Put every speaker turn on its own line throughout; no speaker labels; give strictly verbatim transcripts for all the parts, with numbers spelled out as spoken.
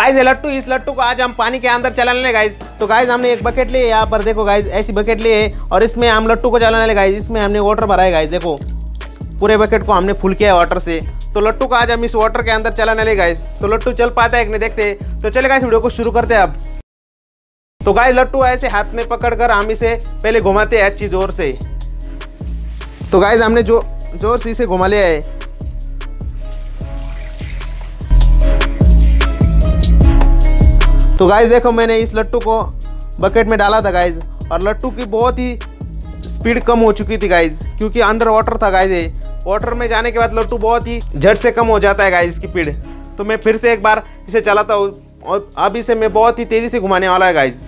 Guys ये लट्टू, इस लट्टू को आज हम पानी के अंदर चलाने ले गाइज। तो गाइज हमने एक बकेट ली है, यहाँ पर देखो गाइज ऐसी बकेट ली है और इसमें हम लट्टू को चलाने ले गाइज। इसमें हमने वाटर भरा है गाइज, देखो पूरे बकेट को हमने फुल किया है वाटर से। तो लट्टू को आज हम इस वाटर के अंदर चलाने ले गाइज। तो लट्टू चल पाता है कि नहीं देखते। तो चले गाइज वीडियो को शुरू करते हैं अब। तो गाइज लट्टू ऐसे हाथ में पकड़कर हम इसे पहले घुमाते हैं अच्छी जोर से। तो गाइज हमने जो जोर से इसे घुमा लिया है। तो गाइज देखो मैंने इस लट्टू को बकेट में डाला था गाइज, और लट्टू की बहुत ही स्पीड कम हो चुकी थी गाइज, क्योंकि अंडर वाटर था गाइज। ये वाटर में जाने के बाद लट्टू बहुत ही झट से कम हो जाता है गाइज इसकी स्पीड। तो मैं फिर से एक बार इसे चलाता हूँ और अब इसे मैं बहुत ही तेज़ी से घुमाने वाला है गाइज।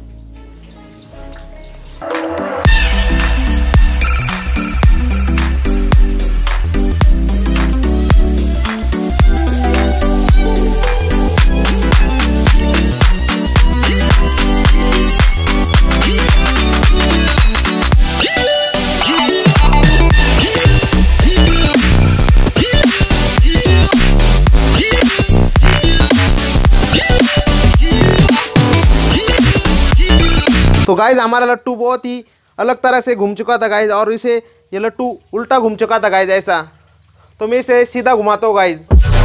तो गाइज हमारा लट्टू बहुत ही अलग तरह से घूम चुका था गाइज, और इसे ये लट्टू उल्टा घूम चुका था गाइज ऐसा। तो मैं इसे सीधा घुमाता हूँ गाइज।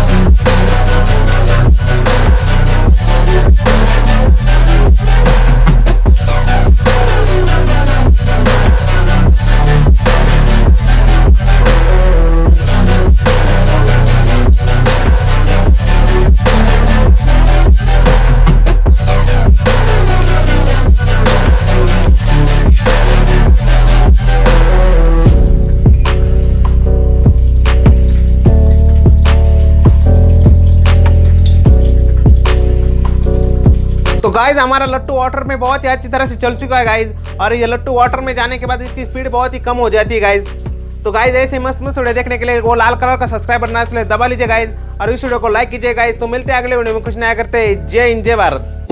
तो गाइज हमारा लट्टू वाटर में बहुत ही अच्छी तरह से चल चुका है गाइज, और ये लट्टू वाटर में जाने के बाद इसकी स्पीड बहुत ही कम हो जाती है गाइज। तो गाइज ऐसे मस्त मस्त वीडियो देखने के लिए वो लाल कलर का सब्सक्राइब बटन इसलिए दबा लीजिए गाइज, और इस वीडियो को लाइक कीजिए गाइज। तो मिलते हैं अगले वीडियो में कुछ नया करते हैं। जय हिंद जय भारत।